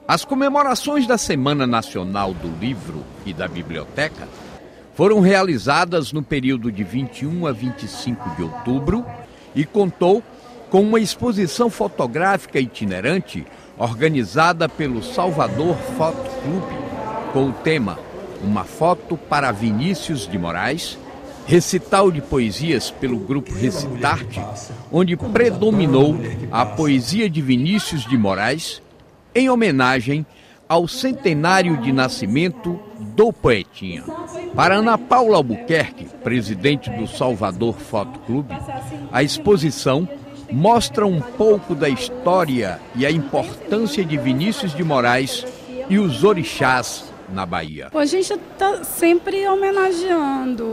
As comemorações da Semana Nacional do Livro e da Biblioteca foram realizadas no período de 21 a 25 de outubro e contou com uma exposição fotográfica itinerante organizada pelo Salvador Foto Clube, com o tema Uma Foto para Vinícius de Moraes, recital de poesias pelo grupo Recitarte, onde predominou a poesia de Vinícius de Moraes, em homenagem ao centenário de nascimento do poetinha. Para Ana Paula Albuquerque, presidente do Salvador Foto Clube, a exposição mostra um pouco da história e a importância de Vinícius de Moraes e os orixás na Bahia. A gente está sempre homenageando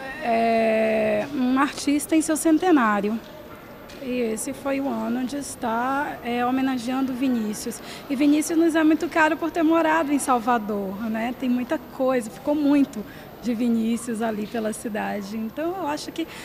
um artista em seu centenário. E esse foi o ano de estar homenageando Vinícius. E Vinícius nos é muito caro por ter morado em Salvador, né? Tem muita coisa, ficou muito de Vinícius ali pela cidade. Então eu acho que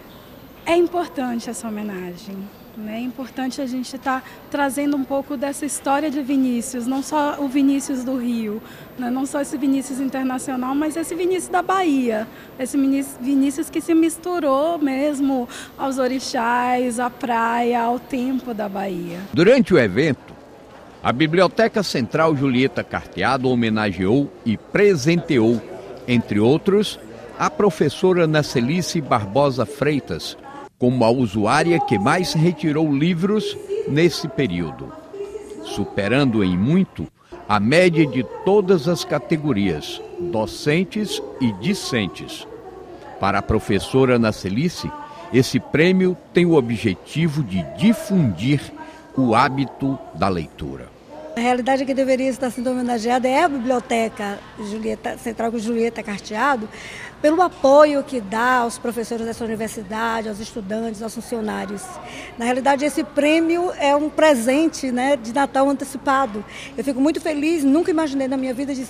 é importante essa homenagem. É importante a gente estar trazendo um pouco dessa história de Vinícius, não só o Vinícius do Rio, né? Não só esse Vinícius internacional, mas esse Vinícius da Bahia, esse Vinícius que se misturou mesmo aos orixás, à praia, ao tempo da Bahia. Durante o evento, a Biblioteca Central Julieta Carteado homenageou e presenteou, entre outros, a professora Nacelice Barbosa Freitas, como a usuária que mais retirou livros nesse período, superando em muito a média de todas as categorias, docentes e discentes. Para a professora Nacelice, esse prêmio tem o objetivo de difundir o hábito da leitura. A realidade que deveria estar sendo homenageada é a Biblioteca Central Julieta Carteado, pelo apoio que dá aos professores dessa universidade, aos estudantes, aos funcionários. Na realidade, esse prêmio é um presente, né, de Natal antecipado. Eu fico muito feliz, nunca imaginei na minha vida de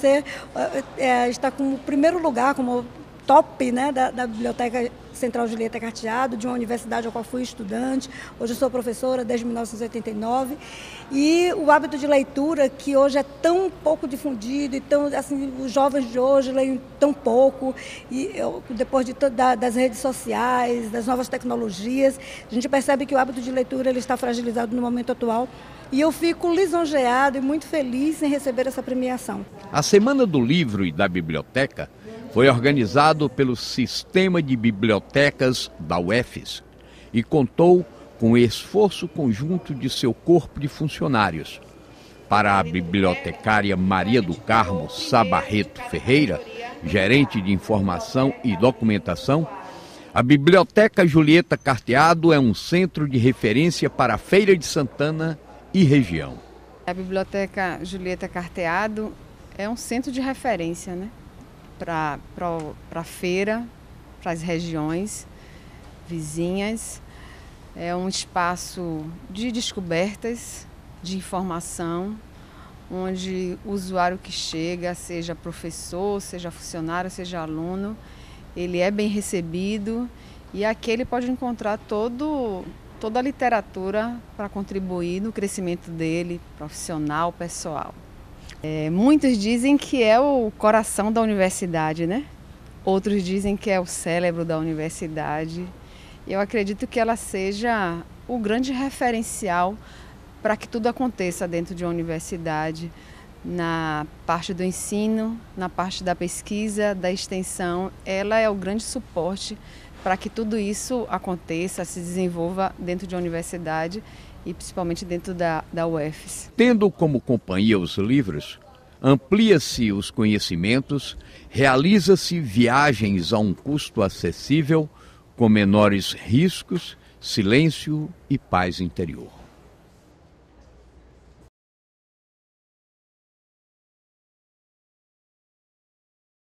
estar como primeiro lugar, como top, né, da Biblioteca Central Julieta Carteado, de uma universidade ao qual fui estudante. Hoje eu sou professora desde 1989. E o hábito de leitura, que hoje é tão pouco difundido, e tão, assim, os jovens de hoje leem tão pouco, e depois das redes sociais, das novas tecnologias, a gente percebe que o hábito de leitura ele está fragilizado no momento atual. E eu fico lisonjeada e muito feliz em receber essa premiação. A Semana do Livro e da Biblioteca foi organizado pelo Sistema de Bibliotecas da UFES e contou com o esforço conjunto de seu corpo de funcionários. Para a bibliotecária Maria do Carmo Sabarreto Ferreira, gerente de Informação e Documentação, a Biblioteca Julieta Carteado é um centro de referência para a Feira de Santana e região. A Biblioteca Julieta Carteado é um centro de referência, né? Para a feira, para as regiões vizinhas. É um espaço de descobertas, de informação, onde o usuário que chega, seja professor, seja funcionário, seja aluno, ele é bem recebido e aqui ele pode encontrar toda a literatura para contribuir no crescimento dele, profissional, pessoal. Muitos dizem que é o coração da universidade, né? Outros dizem que é o cérebro da universidade. Eu acredito que ela seja o grande referencial para que tudo aconteça dentro de uma universidade, na parte do ensino, na parte da pesquisa, da extensão. Ela é o grande suporte para que tudo isso aconteça, se desenvolva dentro de uma universidade e principalmente dentro da UFES. Tendo como companhia os livros, amplia-se os conhecimentos, realiza-se viagens a um custo acessível, com menores riscos, silêncio e paz interior.